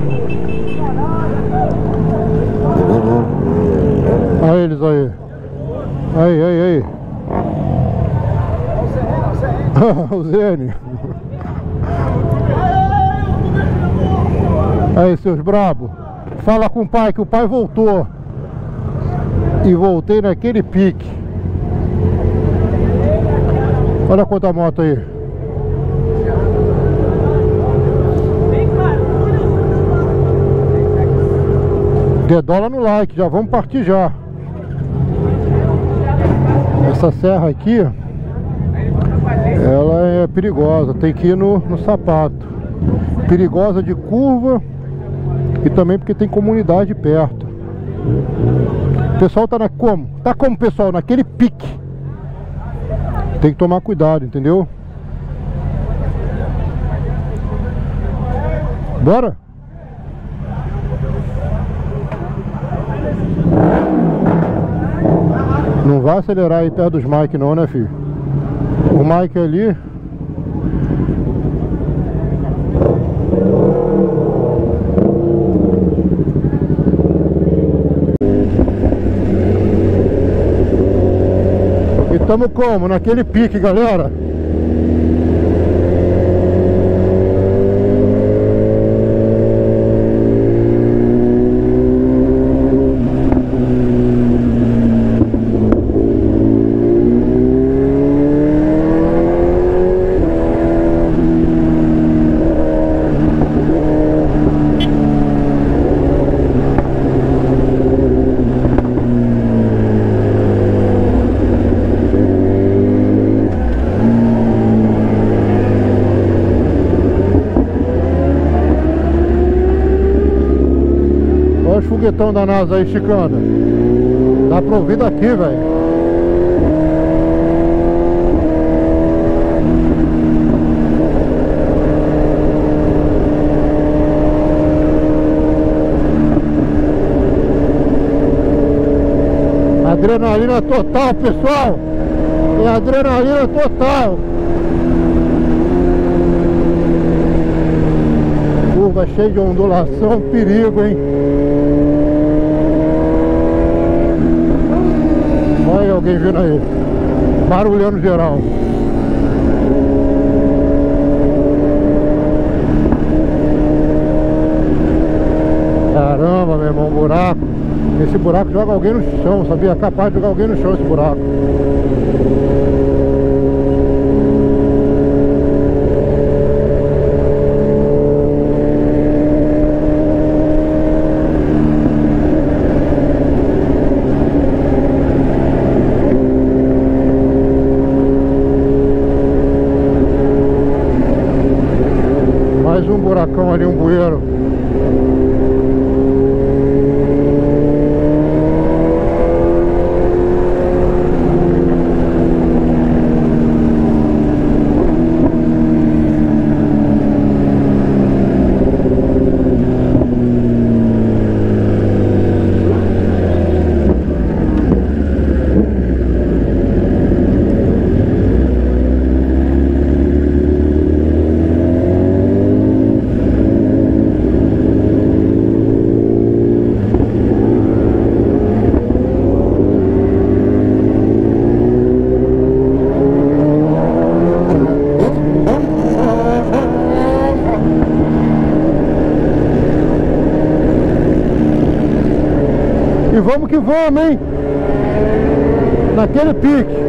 Olha eles aí. Aí. O Zene. Aí, seus brabos. Fala com o pai que o pai voltou. E voltei naquele pique. Olha quanta moto aí. Dedola no like, já vamos partir já. Essa serra aqui, ela é perigosa, tem que ir no sapato. Perigosa de curva e também porque tem comunidade perto. O pessoal tá como? Tá como, pessoal? Naquele pique. Tem que tomar cuidado, entendeu? Bora? Não vai acelerar aí perto dos Mike não, né, filho? O Mike ali... E tamo como? Naquele pique, galera. Foguetão da NASA aí esticando. Dá pra ouvir daqui, velho. Adrenalina total, pessoal. É adrenalina total. Curva cheia de ondulação, perigo, hein? Olha alguém vindo aí, barulhando geral. Caramba, meu irmão, buraco. Esse buraco joga alguém no chão, sabia? É capaz de jogar alguém no chão esse buraco. Mais um buracão ali, um bueiro. E vamos que vamos, hein? Naquele pique.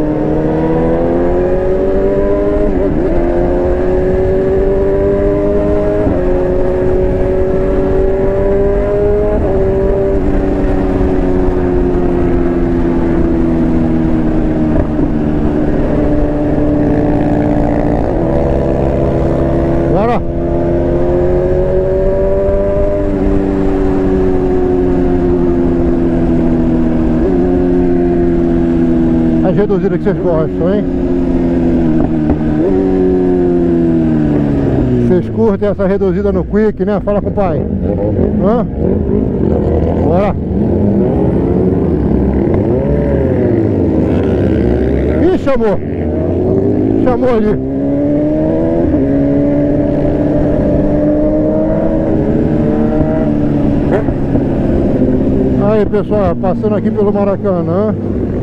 Bora! As reduzidas que vocês gostam, hein? Vocês curtem essa reduzida no Quick, né? Fala com o pai. Hã? Bora! Ih, chamou! Chamou ali! aí, pessoal, passando aqui pelo Maracanã.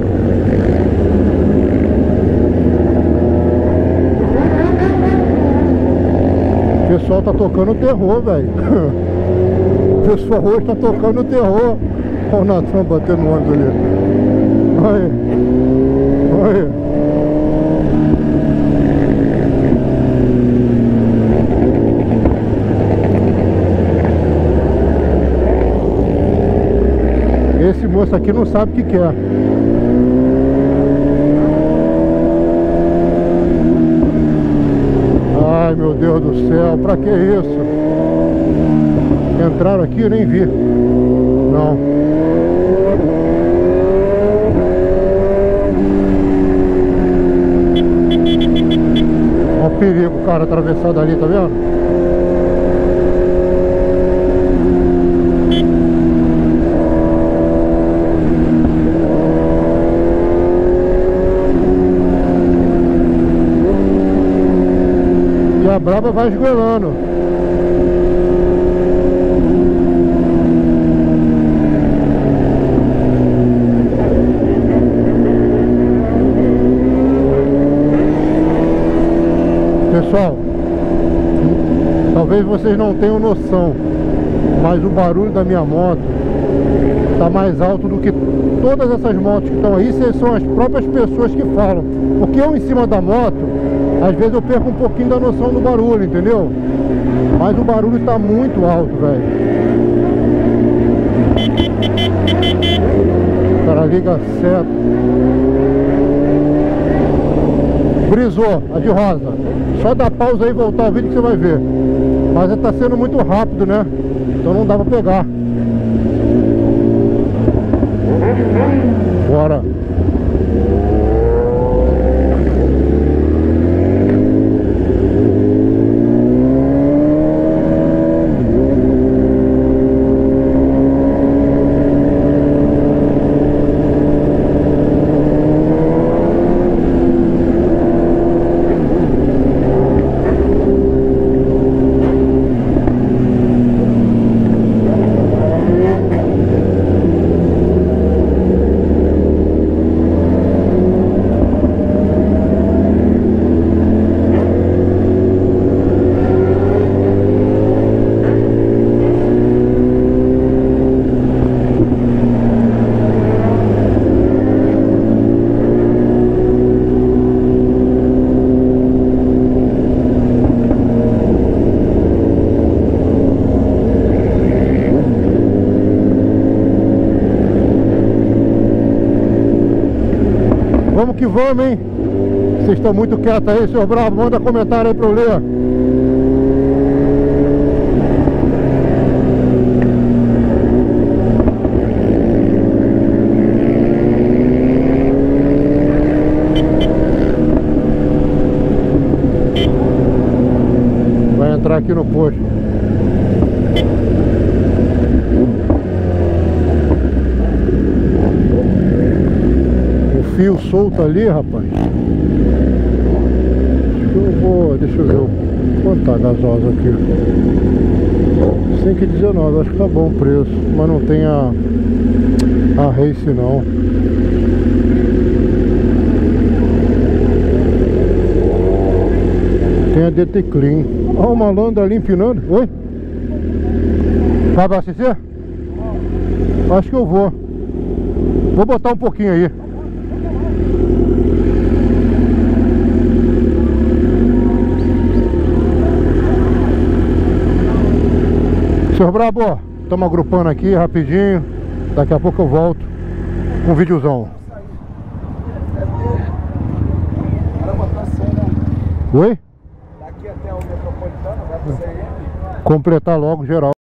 O pessoal tá tocando terror, velho. O pessoal hoje tá tocando terror. Olha o Natan batendo no ônibus ali. Olha. Olha. Esse moço aqui não sabe o que quer. Ai, meu Deus do céu, pra que isso? Entraram aqui, eu nem vi. Não. Olha o perigo, o cara atravessado ali, tá vendo? E a braba vai esgoelando. Pessoal, talvez vocês não tenham noção, mas o barulho da minha moto está mais alto do que todas essas motos que estão aí. São as próprias pessoas que falam. Porque eu em cima da moto, às vezes eu perco um pouquinho da noção do barulho, entendeu? Mas o barulho está muito alto, velho. O cara liga certo. Brisou, a de rosa. Só dá pausa aí e voltar o vídeo que você vai ver. Mas está sendo muito rápido, né? Então não dá pra pegar. Bora. Vamos que vamos, hein? Vocês estão muito quietos aí, senhor Bravo. Manda comentário aí pra eu ler. Vai entrar aqui no posto. Fio solto ali, rapaz. Deixa eu ver quanto tá a gasosa aqui. 5,19, acho que tá bom o preço. Mas não tem a Race não. Tem a DT Clean. Olha o malandro ali empinando. Oi? Vai abastecer? Acho que eu vou. Vou botar um pouquinho aí. Senhor Brabo, estamos agrupando aqui rapidinho. Daqui a pouco eu volto com um videozão. Oi? Daqui até o Metropolitano, vai pra CRM? Completar logo geral.